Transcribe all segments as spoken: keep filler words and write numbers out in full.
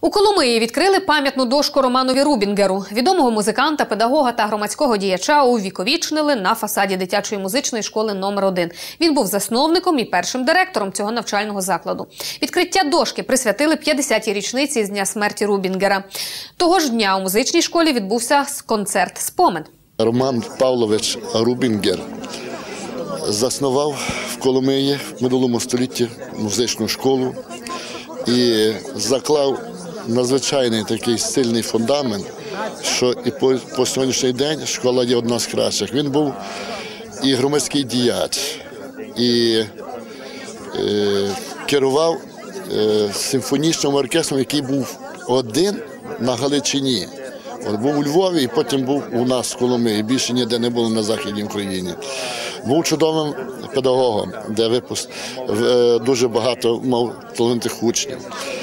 У Коломиї відкрили пам'ятну дошку Романові Рубінгеру. Відомого музиканта, педагога та громадського діяча увіковічнили на фасаді дитячої музичної школи номер один. Він був засновником і першим директором цього навчального закладу. Відкриття дошки присвятили п'ятдесятій річниці з дня смерті Рубінгера. Того ж дня у музичній школі відбувся концерт «Спомин». Роман Павлович Рубінгер заснував в Коломиї в минулому столітті музичну школу і заклав надзвичайний такий сильний фундамент, що і по, по сьогоднішній день школа є одна з кращих. Він був і громадський діяч, і е, керував е, симфонічним оркестром, який був один на Галичині. От був у Львові і потім був у нас в Коломиї, більше ніде не було на Західній Україні. Був чудовим педагогом, де випуск дуже багато мав талановитих учнів.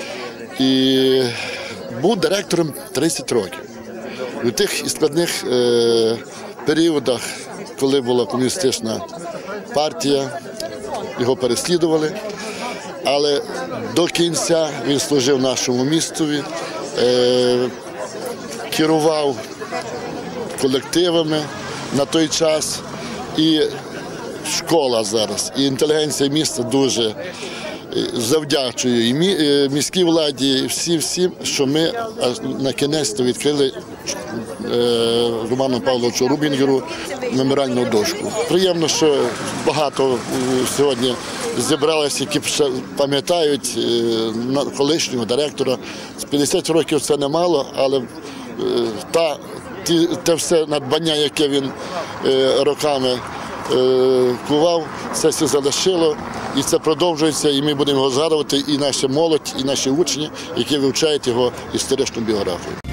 І був директором тридцять років. У тих складних е, періодах, коли була комуністична партія, його переслідували, але до кінця він служив нашому містові, е, керував колективами на той час, і школа зараз, і інтелігенція міста дуже завдячує і міській владі, і всім, всім, що ми на кінець відкрили Роману Павловичу Рубінгеру меморіальну дошку. Приємно, що багато сьогодні зібралися, які пам'ятають колишнього директора. п'ятдесят років це немало, але та, ті, те все надбання, яке він роками кував, це все залишило, і це продовжується, і ми будемо його згадувати, і наша молодь, і наші учні, які вивчають його історичну біографію.